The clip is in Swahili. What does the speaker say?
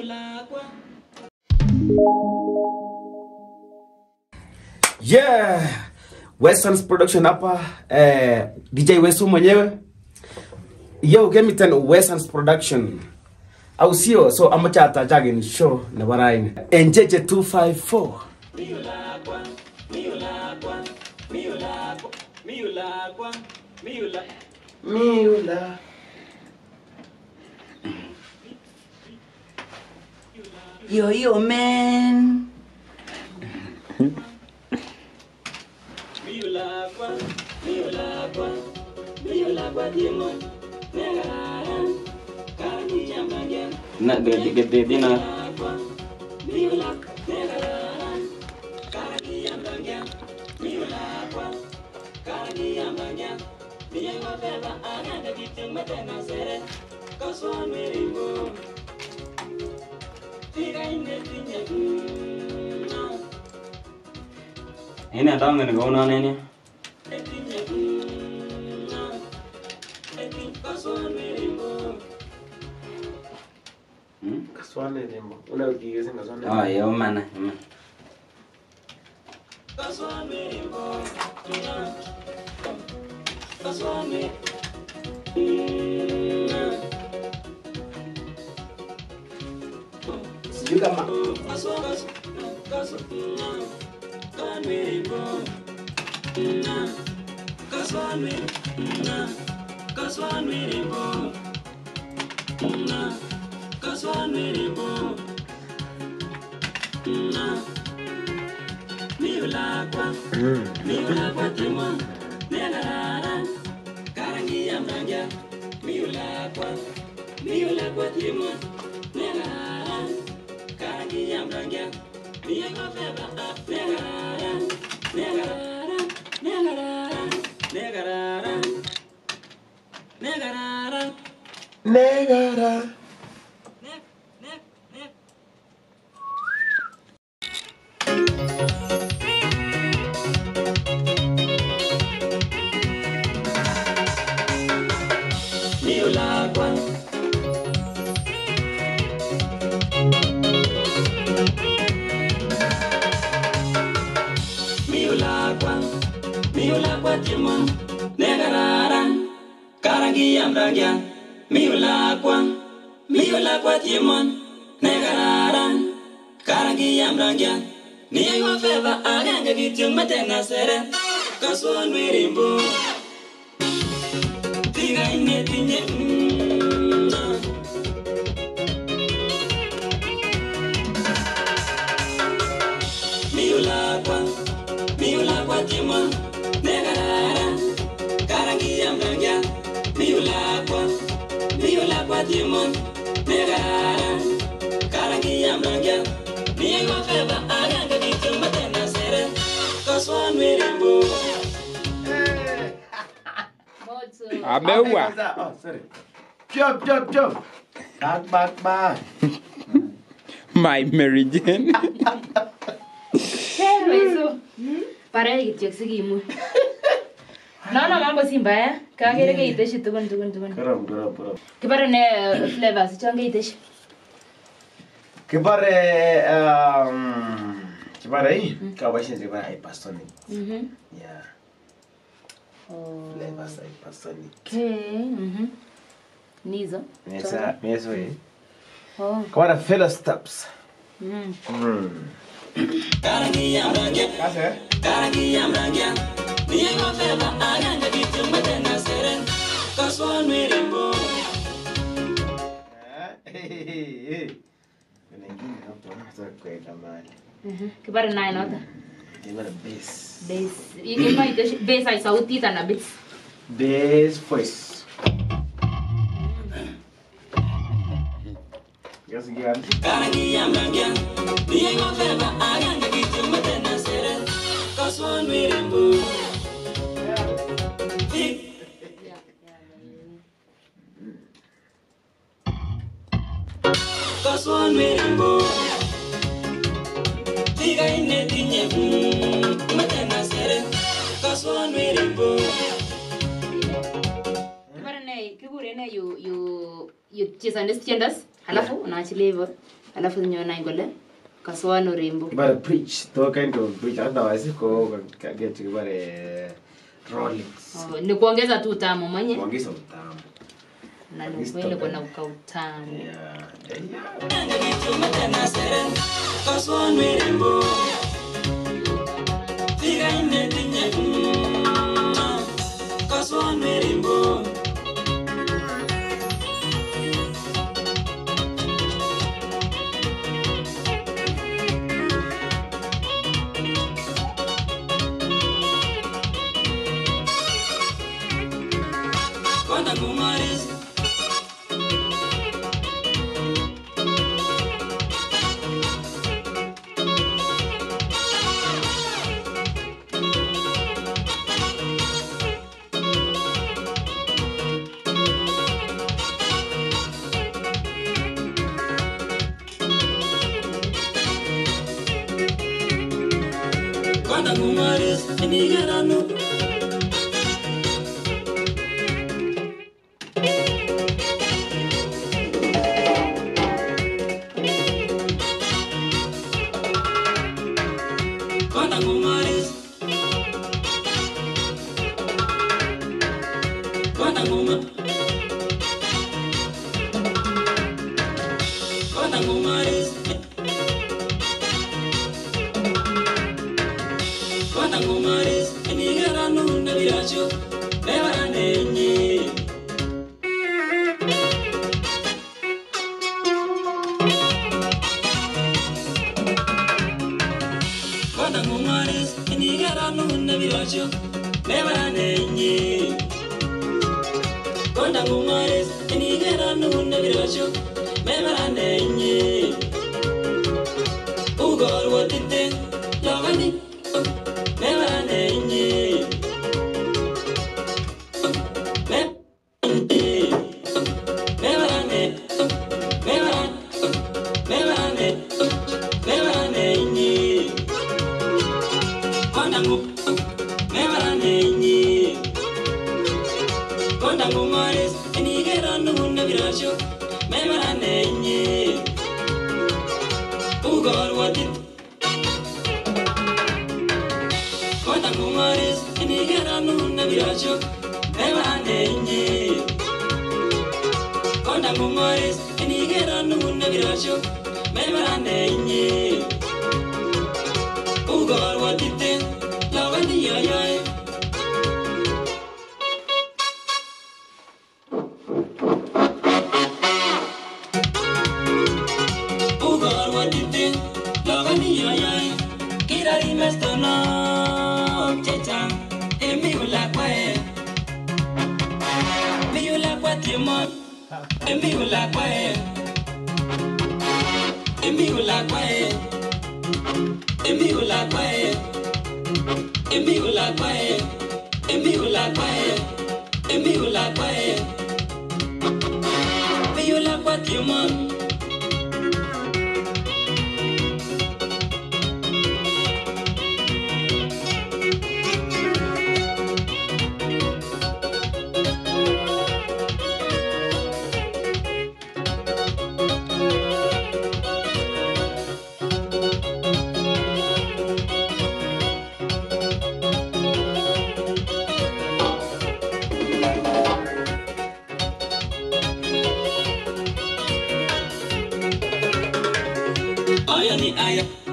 Yeah, Western's production hapa DJ Weso mwenyewe. Yo, give me 10 Western's production. Au sio? So amacha atajage ni show na baraini. NJJ 254. Miula. Yo man. Nak gede-gede dia nak. Ini ada nggak guna ini? Kaswane demo. Una ukiweza kaswane. Oh, ya mana? Sijui kama negara. Miula timon negararan karangi amragya miula kwa timon negararan karangi amragya ni wa feva aganga bitum matena sere kaswan wirimbo tiga ine tinye miula kwa timon negara karangi amragya miula kwa timon negara karangi amragya ni wa feva aganga bitum matena sere kaswan wirimbo Amewa. Oh, sorry. Jump. Back. My Mary Jane. Weso. Para kityok sikimu. Naona mambo si mbaya. Kagere keiteshi tukun. Karam. Kibare ne flavors chonge iteshi. Kibare hii kawashi zibara ipasoni. Yeah. Flavors ipasoni. Okay. Nizo. Meso hii. Oh. Kibare fellow steps. karangi amragya ni wa feva aganga bitum matena sere kaswan wirimbo Kibare nae nota. Kibare bass. Ima iteshi bass ai sauti tana bass. Bass voice. Yes, again. karangi amragya ni wa feva aganga bitum matena sere kaswan wirimbo kaswan wirimbo tiga ine tinye matena sere kaswan wirimbo Kibare ne kibure ne you cheza nestiendas halafu unaachilia hivyo. alafu nyona ingole kaswano rembo But preach, to kind of preach, otherwise go get you bare Rolex. ni kuongeza tu utamu mwenye Kuongeza utamu. na ni kweli kuna ukautamu Aya ni aya